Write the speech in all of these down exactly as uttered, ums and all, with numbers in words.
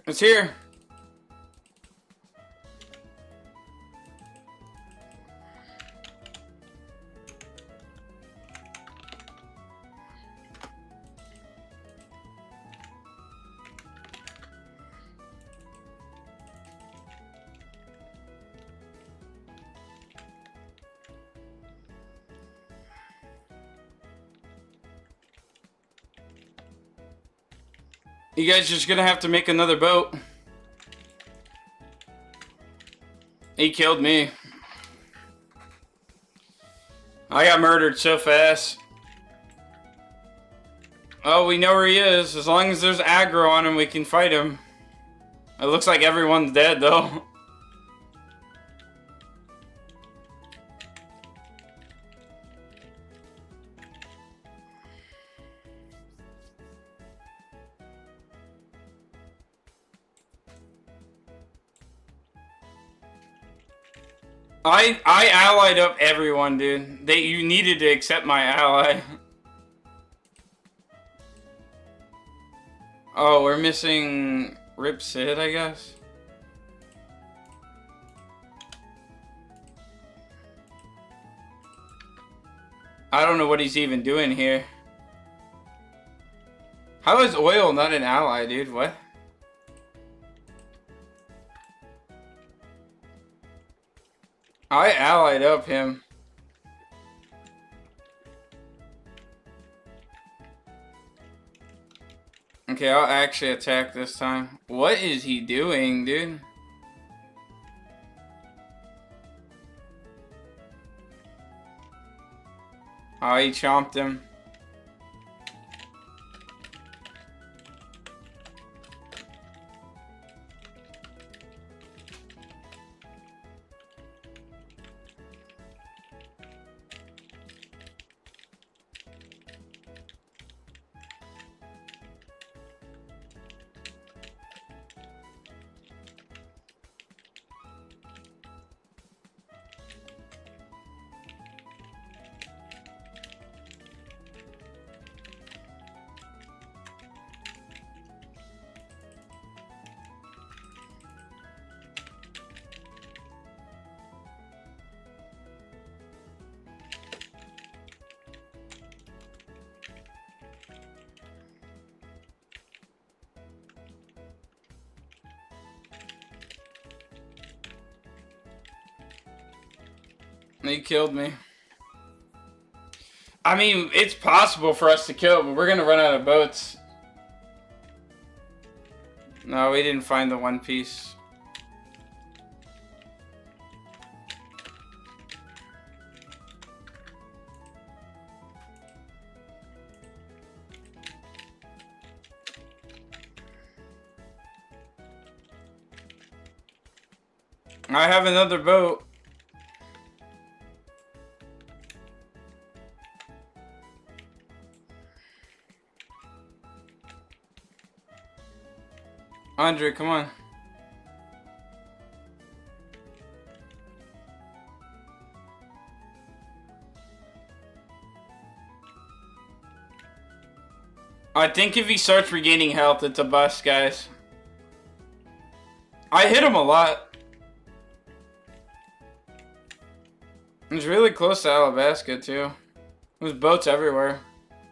It's here. You guys just gonna have to make another boat. He killed me. I got murdered so fast. Oh, we know where he is. As long as there's aggro on him, we can fight him. It looks like everyone's dead, though. I I allied up everyone, dude. They you needed to accept my ally. Oh, we're missing Rip Sid, I guess. I don't know what he's even doing here. How is Oil not an ally, dude? What? I allied up him. Okay, I'll actually attack this time. What is he doing, dude? Oh, he chomped him. He killed me. I mean, it's possible for us to kill, but we're gonna run out of boats. No, we didn't find the One Piece. I have another boat. Andre, come on. I think if he starts regaining health, it's a bust, guys. I hit him a lot. It was really close to Alabasca, too. There's boats everywhere.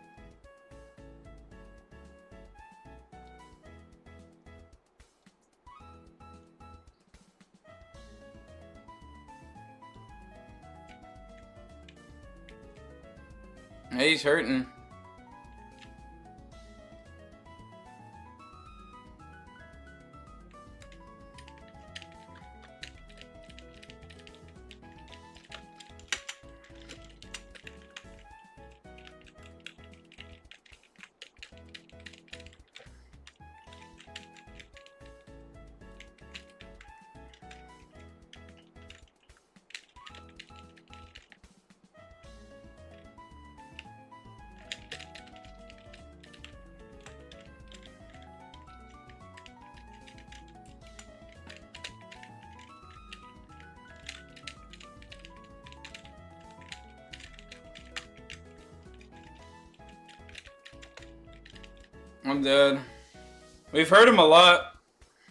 Hey, he's hurting. I'm dead. We've heard him a lot.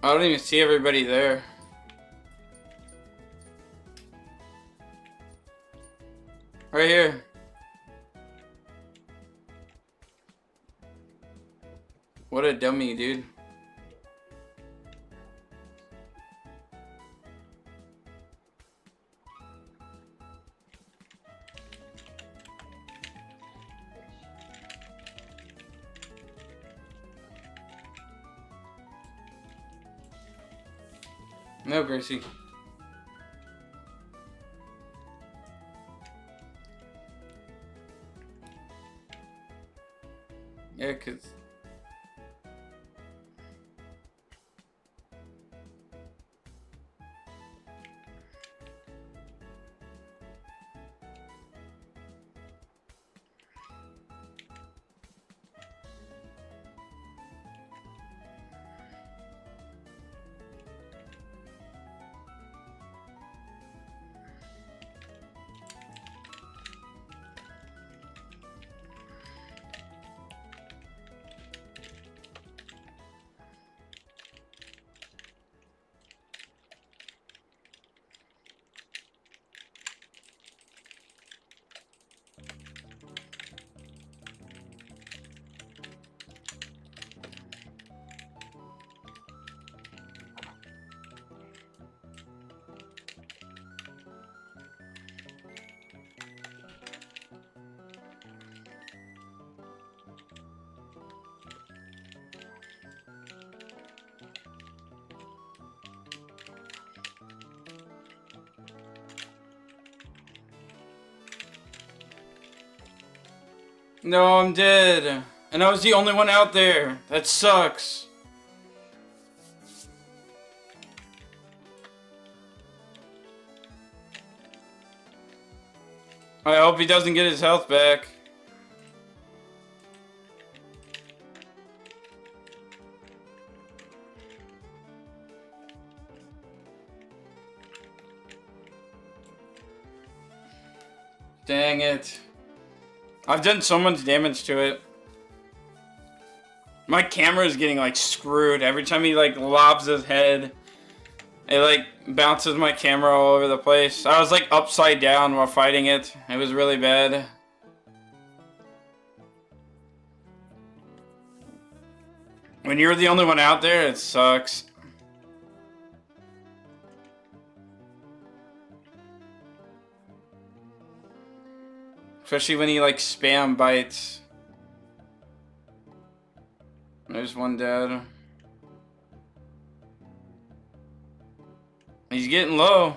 I don't even see everybody there. Right here. What a dummy, dude. No, Gracie. Yeah, 'cause... No, I'm dead. And I was the only one out there. That sucks. I hope he doesn't get his health back. Dang it. I've done so much damage to it. My camera is getting like screwed. Every time he like lobs his head, it like bounces my camera all over the place. I was like upside down while fighting it. It was really bad. When you're the only one out there, it sucks. Especially when he like spam bites. There's one dead. He's getting low.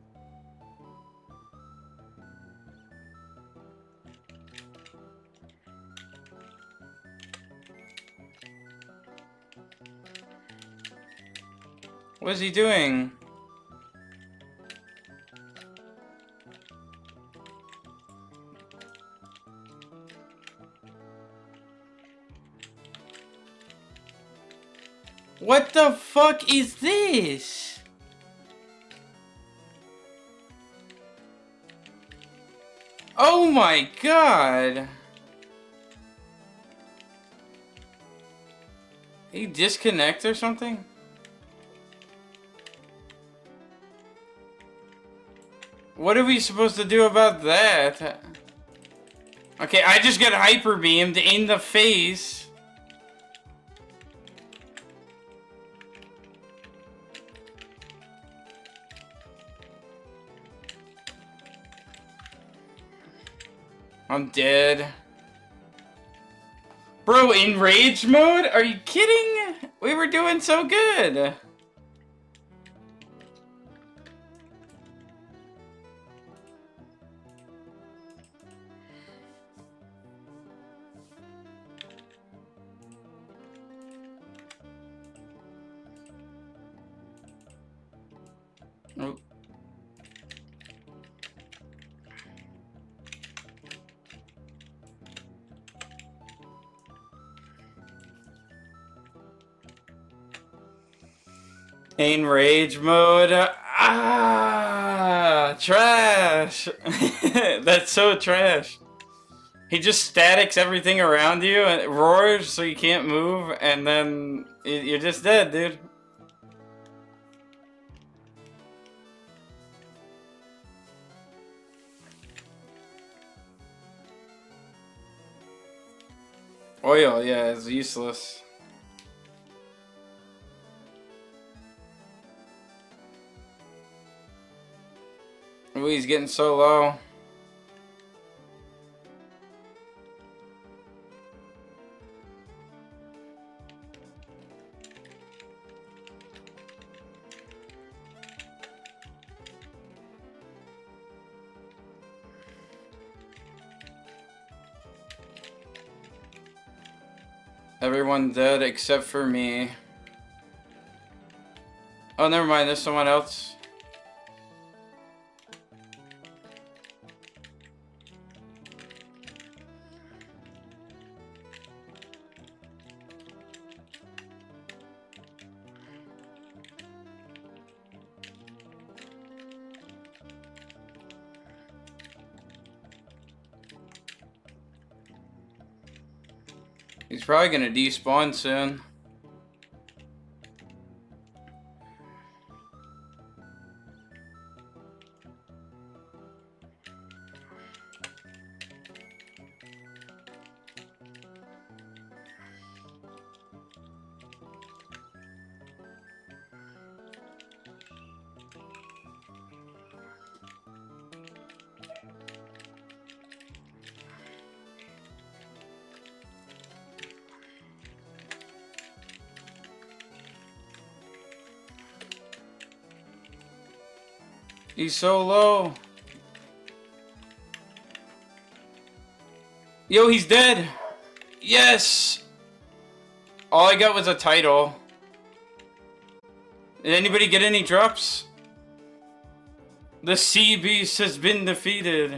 What is he doing? What the fuck is this? Oh my god. He disconnect or something? What are we supposed to do about that? Okay, I just got hyper beamed in the face. I'm dead. Bro, in rage mode? Are you kidding? We were doing so good. Oh. In rage mode. Ah, trash. That's so trash. He just statics everything around you and it roars so you can't move, and then you're just dead, dude. Oil, yeah, it's useless. Ooh, he's getting so low. Everyone dead except for me. Oh, never mind, there's someone else. He's probably gonna despawn soon. He's so low. Yo, he's dead. Yes. All I got was a title. Did anybody get any drops? The sea beast has been defeated.